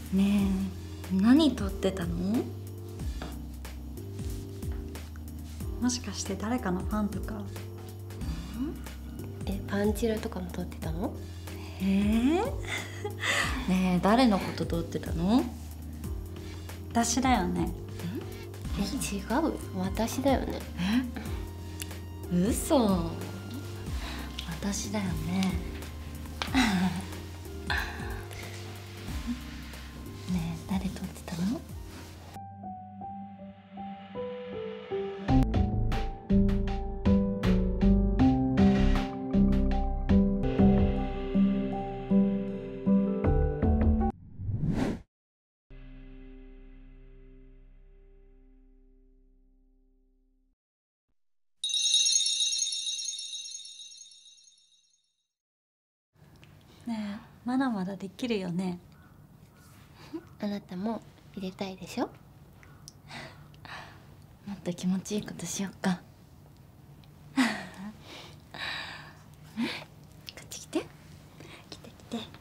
ねえ、何撮ってたの？もしかして誰かのファンとか？ パンチラとかも撮ってたの？ ねえ、誰のこと撮ってたの？私だよね。 違う、私だよね。 嘘。私だよね。ねえ、誰撮ってたの？ねえ、まだまだできるよね。 あなたも入れたいでしょ？ もっと気持ちいいことしよっか。こっち来て。来て来て。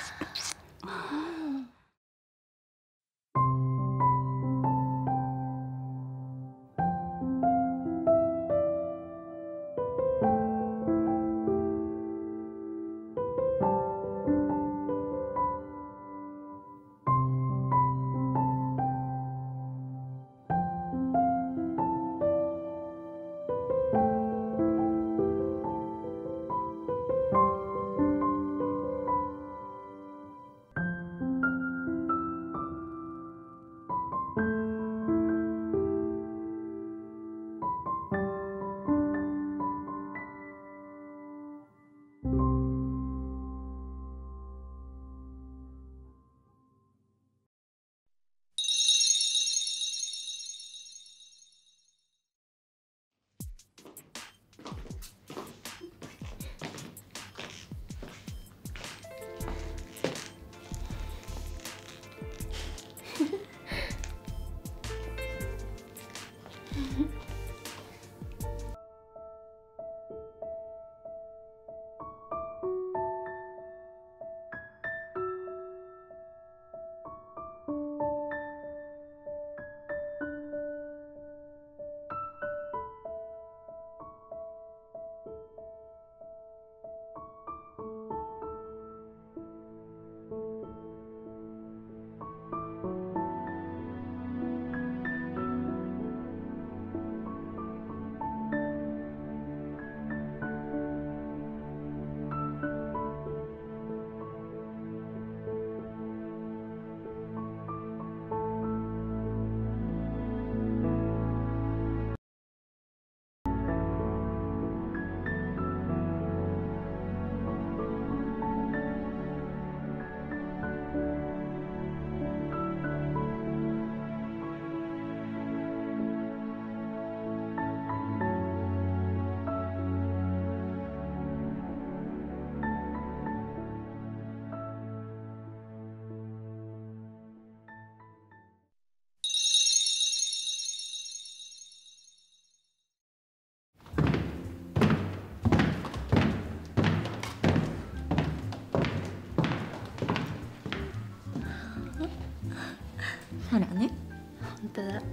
ほらね。 本当だ。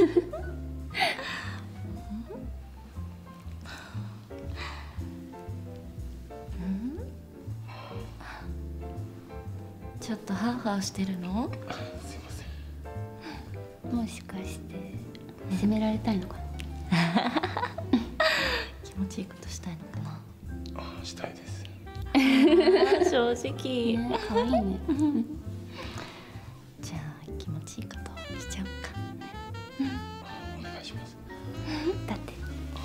ちょっとハーハーしてるの？ すいません。 もしかして責められたいのかな？ 気持ちいいことしたいのかな？ したいです。 正直。 ね、可愛いね。 じゃあ気持ちいいことしちゃおうか。 お願いします。 だって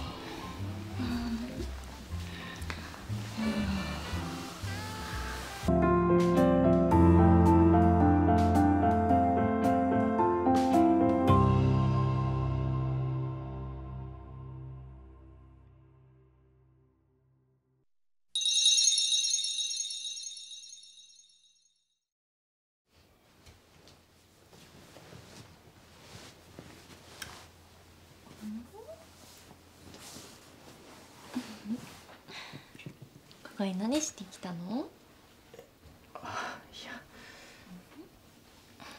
ここに何してきたの？ いや、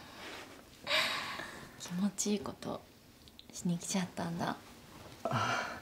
気持ちいいことしに来ちゃったんだ。 はい。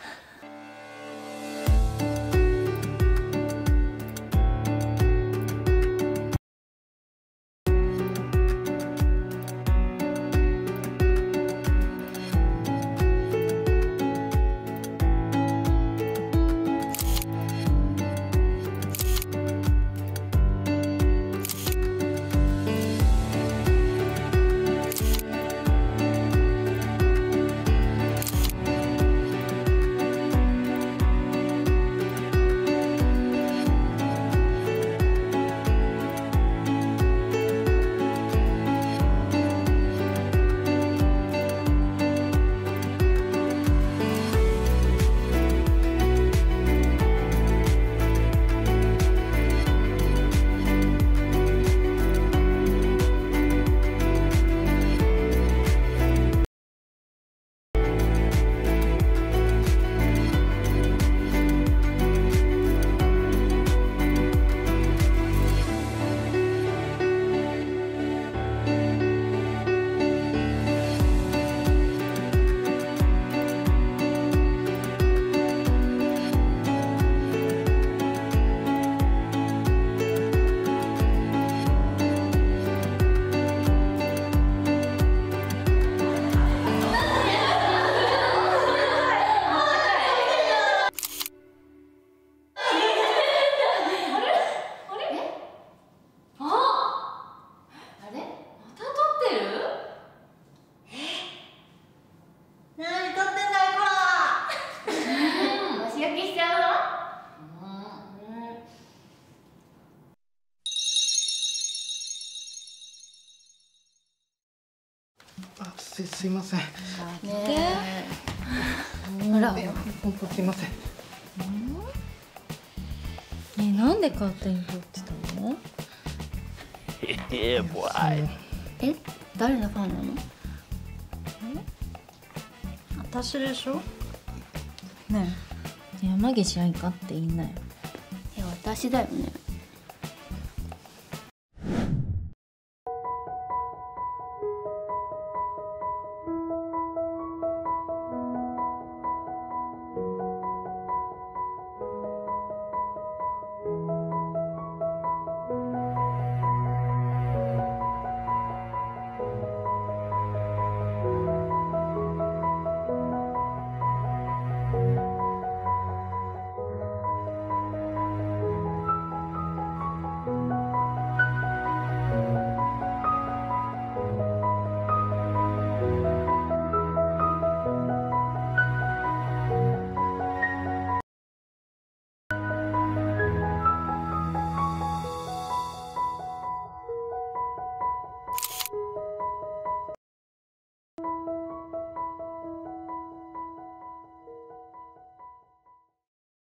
すいません。 ねえ。ほら。 本当すいません。 なんで勝手に撮ってたの？ え、誰のファンなの？ 私でしょ？ねえ、山岸愛香って言いなよ。 私だよね。